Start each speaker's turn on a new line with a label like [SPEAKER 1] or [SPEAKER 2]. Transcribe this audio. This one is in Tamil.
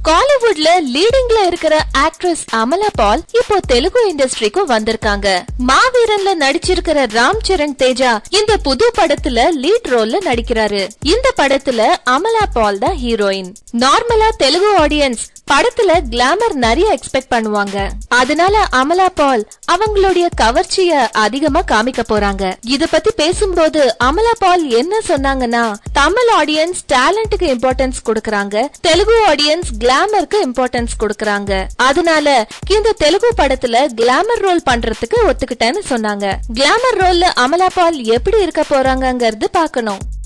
[SPEAKER 1] காலிவுட்ல லீடிங்ல இருக்கிற ஆக்ட்ரஸ் அமலாபால் இப்போ தெலுங்கு இண்டஸ்ட்ரிக்கு வந்திருக்காங்க. மாவீரன்ல நடிச்சிருக்கிற ராம் சரண் தேஜா இந்த புது படத்துல லீட் ரோல்ல நடிக்கிறாரு. இந்த படத்துல அமலாபால் தான் ஹீரோயின். நார்மலா தெலுங்கு ஆடியன்ஸ் படத்துல கிளாமர் நிறைய எக்ஸ்பெக்ட் பண்ணுவாங்க. அதனால அமலாபால் அவங்களுடைய கவர்ச்சிய அதிகமா காமிக்க போறாங்க. இத பத்தி பேசும்போது அமலாபால் என்ன சொன்னாங்கன்னா, தமிழ் ஆடியன்ஸ் டேலண்ட்டுக்கு இம்பார்ட்டன்ஸ் கொடுக்கறாங்க, தெலுங்கு ஆடியன்ஸ் கிளாமருக்கு இம்பார்ட்டன்ஸ் கொடுக்கறாங்க. அதனால இந்த தெலுங்கு படத்துல கிளாமர் ரோல் பண்றதுக்கு ஒத்துக்கிட்டேன்னு சொன்னாங்க. கிளாமர் ரோல்ல அமலாபால் எப்படி இருக்க போறாங்கங்கிறது பாக்கணும்.